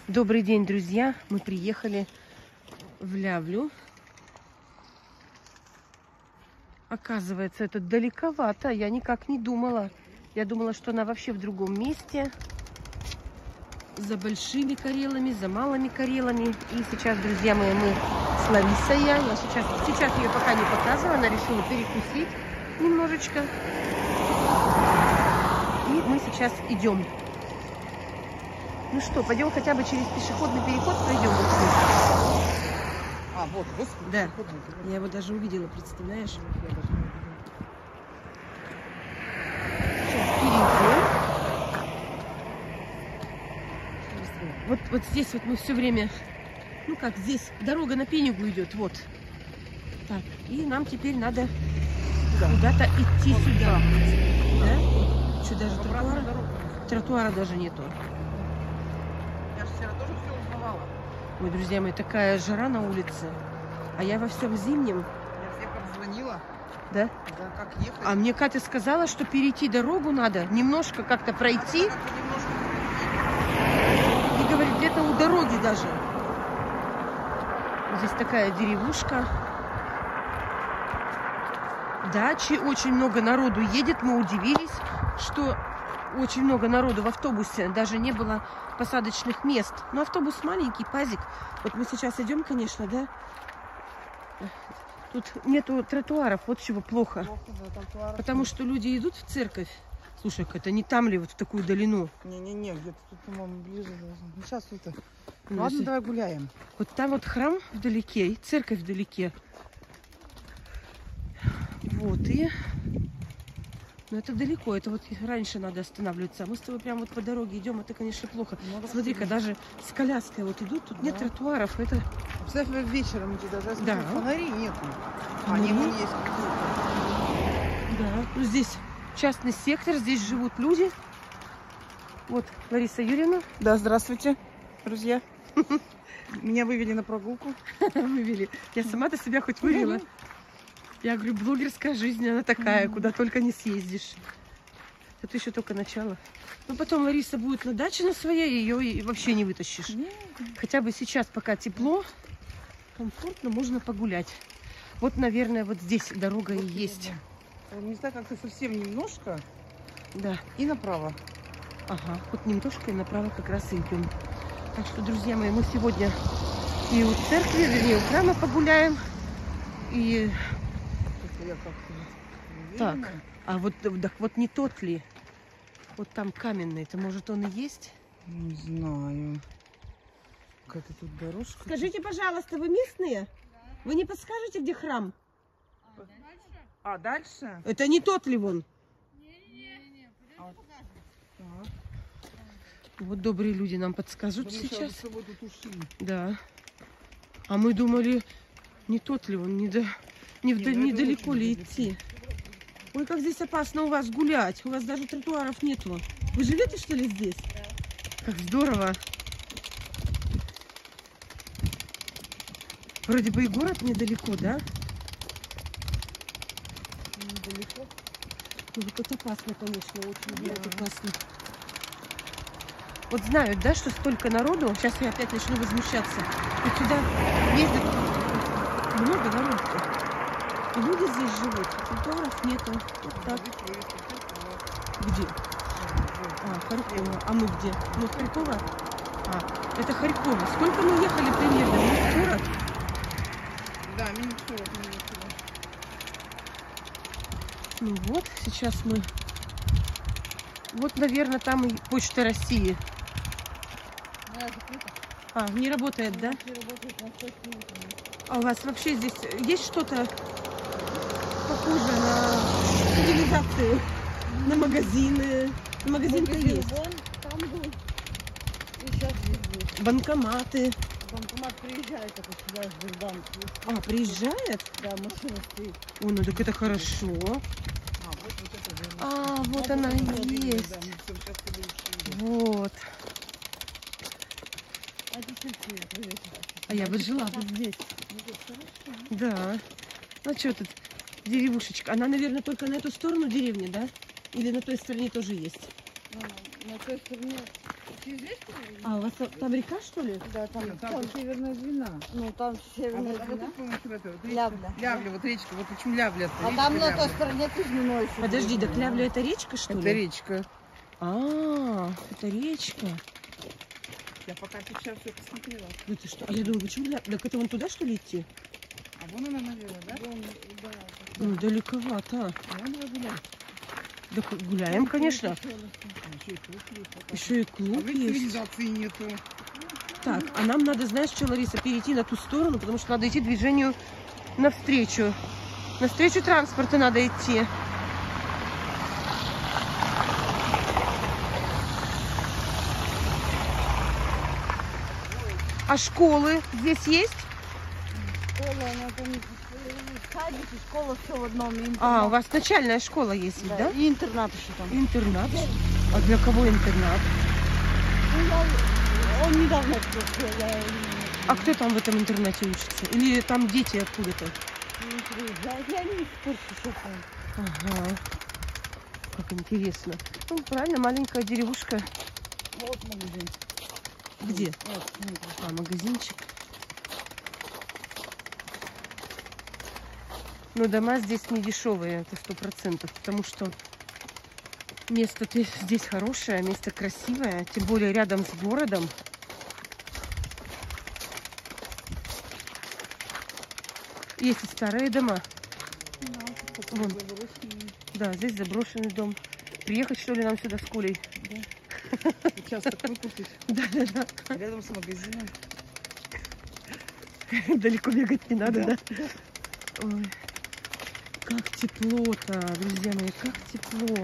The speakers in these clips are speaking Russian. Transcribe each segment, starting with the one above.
Добрый день, друзья! Мы приехали в Лявлю. Оказывается, это далековато. Я никак не думала. Я думала, что она вообще в другом месте. За большими Карелами, за малыми Карелами. И сейчас, друзья мои, мы с Ларисой. Я сейчас ее пока не показывала. Она решила перекусить немножечко. И мы сейчас идем. Ну что, пойдем хотя бы через пешеходный переход пройдем. А, вот, господи, да. Я его даже увидела, представляешь? Сейчас перейдем. Вот здесь вот мы все время, ну как здесь, дорога на Пенигу идет, вот. Так, и нам теперь надо куда-то идти сюда. Да? Что, даже тротуара даже нету. Ой, друзья мои, такая жара на улице, а я во всем зимнем. Я всем позвонила. Да? Да, как ехать. А мне Катя сказала, что перейти дорогу надо, немножко как-то пройти. И говорит, где-то у дороги даже. Здесь такая деревушка. Дачи, очень много народу едет. Мы удивились, что очень много народу в автобусе. Даже не было посадочных мест. Но автобус маленький, пазик. Вот мы сейчас идем, конечно, да? Тут нету тротуаров, вот чего плохо. Потому что люди идут в церковь. Слушай, это не там ли, вот в такую долину? Не-не-не, где-то тут, по-моему, ближе должно. Ну, сейчас тут. Ну, ладно, если... давай гуляем. Вот там вот храм вдалеке, и церковь вдалеке. Вот, и... Ну, это далеко, это вот раньше надо останавливаться. Мы с тобой прямо вот по дороге идем, это, конечно, плохо. Смотри-ка, даже с коляской вот идут, тут нет тротуаров, это... Представь, вечером идти, даже да. Фонарей нету. Ну, они вон есть. Да, ну, здесь частный сектор, здесь живут люди. Вот Лариса Юрьевна. Да, здравствуйте, друзья. Меня вывели на прогулку. Вывели. Я сама-то себя хоть вывела. Я говорю, блогерская жизнь, она такая, куда только не съездишь. Это еще только начало. Ну, потом Лариса будет на даче на своей, ее и вообще не вытащишь. Хотя бы сейчас, пока тепло, комфортно, можно погулять. Вот, наверное, вот здесь дорога и есть. Не знаю, как-то совсем немножко. Да. И направо. Ага, вот немножко и направо как раз и идем. Так что, друзья мои, мы сегодня и у церкви, вернее, у храма погуляем. И... Так, а вот, так вот не тот ли? Вот там каменный, это может он и есть? Не знаю. Какая-то тут дорожка. Скажите, пожалуйста, вы местные? Да. Вы не подскажете, где храм? А дальше? Это не тот ли вон? Не. Вот добрые люди нам подскажут сейчас. С собой тут ушли. Да. А мы думали, не тот ли он, недалеко ли идти. Ой, как здесь опасно у вас гулять. У вас даже тротуаров нету. Вы живете, что ли, здесь? Да. Как здорово. Вроде бы и город недалеко, да? Недалеко. Ну, вот это опасно, конечно, очень опасно. Вот знают, да, что столько народу. Сейчас я опять начну возмущаться. Вот сюда ездят много народу. И люди здесь живут. Тротуаров нету. Вот так. Где? А, Харькова. А мы где? Мы в Харькова? А, это Харькова. Сколько мы ехали примерно? Минут 40? Да, минут 40 мы ехали. Ну вот, сейчас мы... Вот, наверное, там и Почта России. А, не работает, да? А у вас вообще здесь есть что-то похожее на цивилизацию? На магазины? Магазин-то есть. Там был. И сейчас здесь будет. Банкоматы. Банкомат приезжает, это сюда в Сбербанк. А, приезжает? Да, машина стоит. Ой, ну так это хорошо. А, вот она и есть. Вот. А я бы жила бы здесь. Да. Ну что тут? Деревушечка. Она, наверное, только на эту сторону деревни, да? Или на той стороне тоже есть? На той стороне А, у вас там река, что ли? Да, там, Нет, там там северная двина. Ну, там северная вот двина. тут, по-моему, это вот речка. Лявля. Лявля, вот речка, вот почему Лявля. А там на той стороне Кузьминой. Подожди, да Клявля это речка, что Это ли? речка. А, это речка. Я пока сейчас все посмотрела. Это что? А я думаю, почему Клявля? Так это вон туда, что ли, идти? А вон она, наверное, да? Да. Ну, далековато. Надо гулять. Да гуляем, конечно. Еще и А клуб ведь есть. цивилизации нету. Так, а нам надо, знаешь, что, Лариса, перейти на ту сторону, потому что надо идти движению навстречу. Навстречу транспорту надо идти. А школы здесь есть? Школа, она там садик и школа все в одном. И А, у вас начальная школа есть, да? да? И интернат еще там. Интернат. А для кого интернат? Ну, он недавно открылся, А кто там в этом интернате учится? Или там дети откуда-то? не приезжает. Я не в курсе, что там. Ага. Как интересно. Ну, правильно, маленькая деревушка. Вот магазин. Где? Вот, смотри. А, магазинчик. Но дома здесь не дешевые, это 100%, потому что место здесь хорошее, место красивое, тем более рядом с городом. Есть и старые дома. Вон. Да, здесь заброшенный дом. Приехать, что ли, нам сюда с Колей? Участок выкупить. Да. Рядом с магазином. Далеко бегать не надо, да? Ой, как тепло-то, друзья мои, как тепло.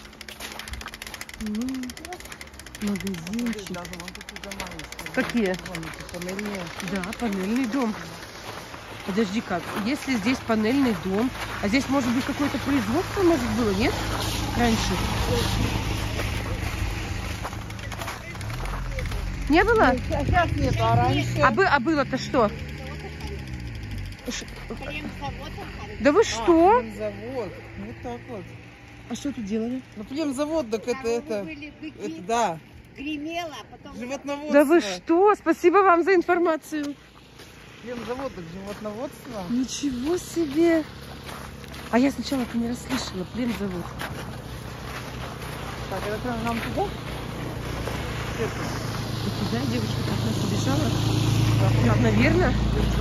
Ну, магазинчик. Даже вон такие дома есть. Какие? Вон эти панельные. Да, панельный дом. Подожди, как? Если здесь панельный дом, а здесь, может быть, какое-то производство, может, было, нет? Раньше. Не было? Сейчас нет, а раньше... А было-то что? Да вы что? Племзавод. Вот так вот. А что тут делали? Ну, племзавод, так это, да. Гремело, а потом... Животноводство. Да вы что? Спасибо вам за информацию. Племзавод, так животноводство. Ничего себе! А я сначала это не расслышала. Племзавод. Так, это прям нам туда? И туда девушка как раз убежала. Как, наверное.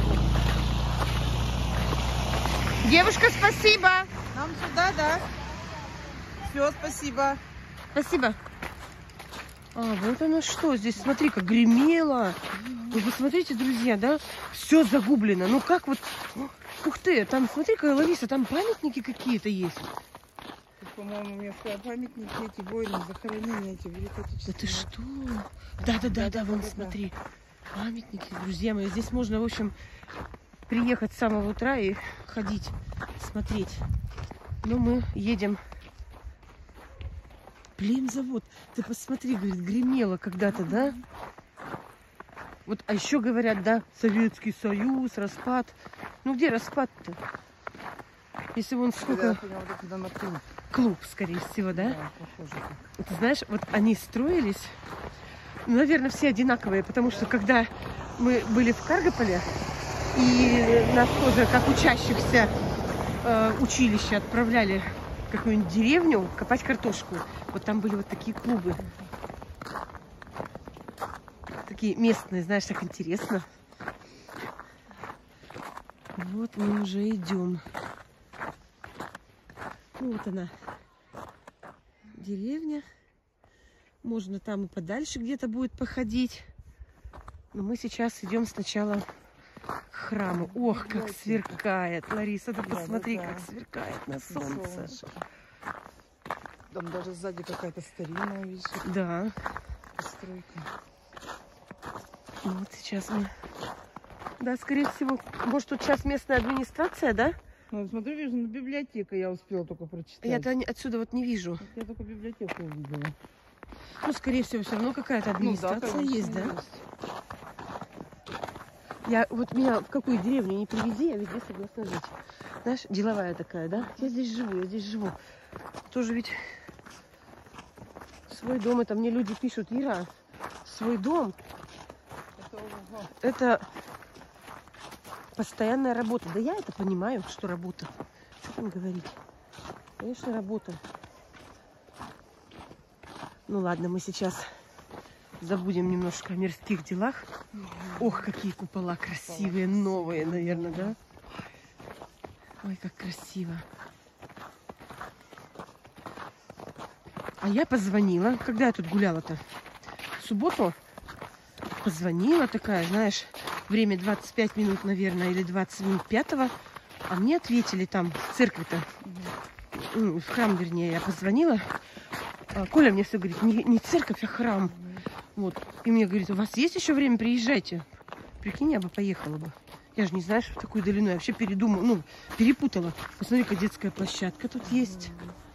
Девушка, спасибо! Нам сюда, да? Все, спасибо. Спасибо. А, вот оно что. Здесь, смотри, как гремело. Вы посмотрите, друзья, да? Все загублено. Ну как вот... Ух ты, там, смотри-ка, Лариса, там памятники какие-то есть. Тут, по-моему, местные памятники, эти войны, захоронения эти Великой Да ты Отечественной. что? Да, вон, смотри. Памятники, друзья мои. Здесь можно, в общем, приехать с самого утра и ходить, смотреть. Но мы едем. Племзавод. Ты посмотри, говорит, гремело когда-то, да? Вот, а еще говорят, да, Советский Союз, распад. Ну где распад-то? Если вон сколько... Я поняла, вот туда на клуб. Клуб, скорее всего, да? Да, похоже. Ты знаешь, вот они строились, ну, наверное, все одинаковые, потому что когда мы были в Каргополе, и нас тоже, как учащихся училища, отправляли в какую-нибудь деревню копать картошку, вот там были вот такие клубы. Такие местные, знаешь, так интересно. Вот мы уже идем. Ну, вот она, деревня. Можно там и подальше где-то будет походить. Но мы сейчас идем сначала к храму. Ох, как сверкает, Лариса, ты посмотри, как сверкает на солнце. Там даже сзади какая-то старинная вещь. Да. Постройка. Ну, вот сейчас мы... Да, скорее всего, может, тут сейчас местная администрация, да? Ну, смотри, вижу, библиотека я успела только прочитать. Я-то отсюда вот не вижу. Я только библиотеку увидела. Ну, скорее всего, все равно какая-то администрация конечно, есть, да? Я вот меня в какую деревню не привези, я везде согласна жить. Знаешь, деловая такая, да? Я здесь живу. Тоже ведь свой дом, это мне люди пишут: Ира, свой дом, Это ого. это постоянная работа. Да я это понимаю, что работа. Что там говорить? Конечно, работа. Ну ладно, мы сейчас забудем немножко о мирских делах. Ох, какие купола красивые, новые, наверное, да? Ой, как красиво. А я позвонила, когда я тут гуляла-то? В субботу позвонила такая, знаешь, время 25 минут, наверное, или 20 минут 5-го. А мне ответили там, в церкви-то, в храм, вернее, я позвонила. А Коля мне все говорит, не церковь, а храм. Вот. И мне говорит, у вас есть еще время, приезжайте. Прикинь, я бы поехала бы. Я же не знаю, что в такую долину. Я вообще передумала, ну, перепутала. Посмотри-ка, детская площадка тут есть.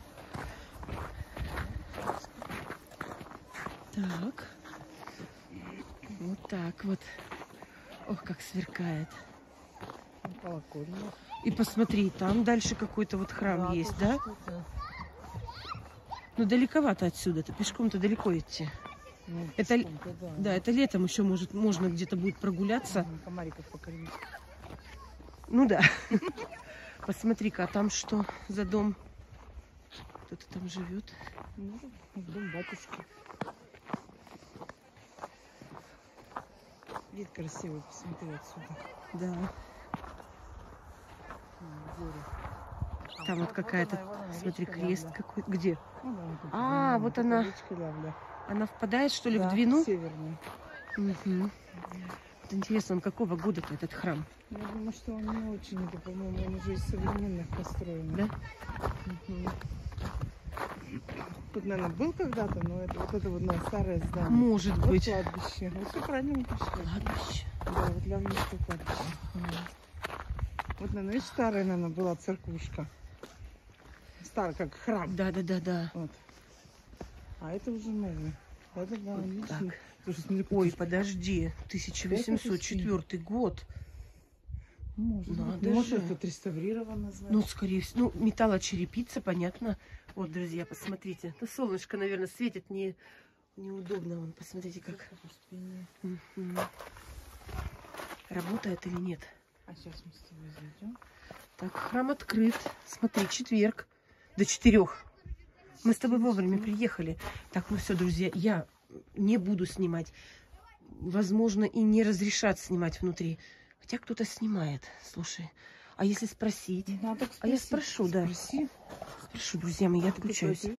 Так. Вот так вот. Ох, как сверкает. Колокольня. И посмотри, там дальше какой-то вот храм есть, да? Ну, далековато отсюда. Это пешком-то далеко идти. Ну, Это пешком-то, да. Да, это летом еще можно где-то будет прогуляться. Комариков покормить. Ну да. Посмотри-ка, а там что за дом? Кто-то там живет. Ну, дом батюшки. Вид красивый, посмотри отсюда. Да. Горы. Там вот какая-то, смотри, крест какой. Где? Ну, да, тут, А, вот она. речка Лявля. Она впадает, что ли, Да, в Двину? северный. Угу. Вот интересно, он какого года-то этот храм? Я думаю, что он не очень, это, по-моему, он уже из современных построен. Да? Мгм. Тут, наверное, был когда-то, но это вот старое здание. Может Вот быть. кладбище. Вот все правильно мы пришли. Кладбище. Да, вот Лявнинское кладбище. Вот, наверное, видишь, старая, наверное, была церквушка. Старая, как храм. Да. Вот. А это уже новый. Да, видишь? Так. Слушай, смотри, Ой, какой подожди. 1804 год. Может, Надо быть. Может, же. это отреставрировано, знаешь. Ну, скорее всего, ну, металлочерепица, понятно. Вот, друзья, посмотрите. Ну, солнышко, наверное, светит неудобно. Вон, посмотрите, как. Мгм. Работает или нет? А сейчас мы с тобой зайдем. Так, храм открыт. Смотри, четверг. До 4. Мы с тобой вовремя приехали. Так, ну все, друзья, я не буду снимать. Возможно, и не разрешат снимать внутри. Хотя кто-то снимает. Слушай, а если спросить? Надо А я спрошу, да. Спроси. Спрошу, друзья мои, я отключаюсь.